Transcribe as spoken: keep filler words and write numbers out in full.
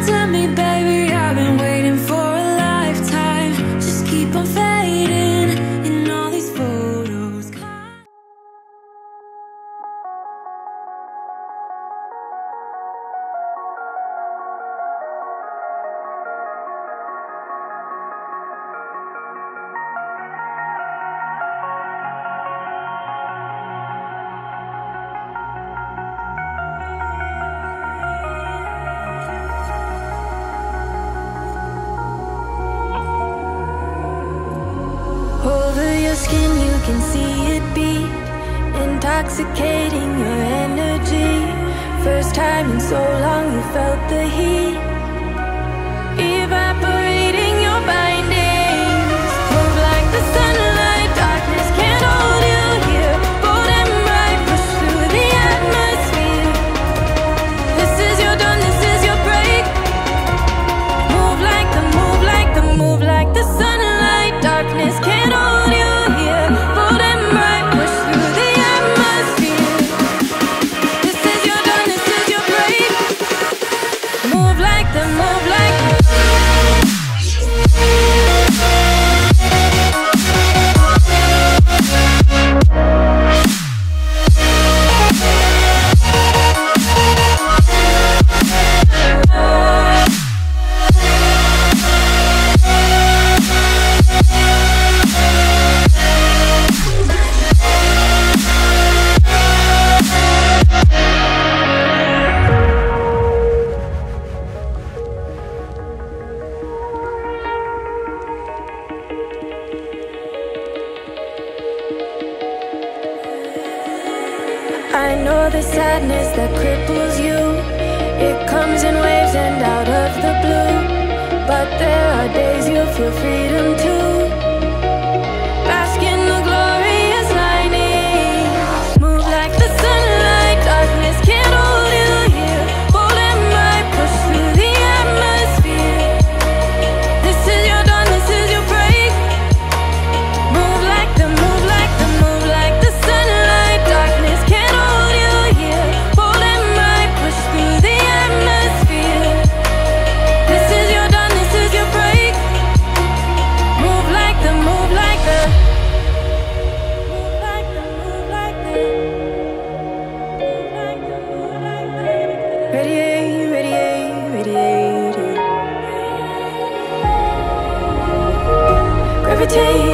tell me, baby, I've been waiting for a lifetime. Just keep on fading in all these photos. Over your skin you can see it beat, intoxicating your energy. First time in so long you felt the heat, evaporating your bindings. Move like the sunlight, darkness can't hold you here. Bold and bright, push through the atmosphere. This is your dawn, this is your break. Move like the, move like the, move like the sunlight, darkness can't hold you here. Bold and bright, push through the atmosphere. This is your dawn, this is your break. Move like the, move like the. I know the sadness that cripples you. It comes in waves and out of the blue. But there are days you feel freedom too. Bask in the glorious lightning. Move like the sunlight, darkness can't hold you here. Bold and bright, push through the atmosphere. This is your dawn, this is your break. Move like the, move like the, move like the sunlight, darkness can't hold you here. Bold and bright, push through the atmosphere. This is your dawn, this is your break. Move like the, move like the, move like the, move like the, move like the, move like the. Radiate, radiate, radiate. Gravitate.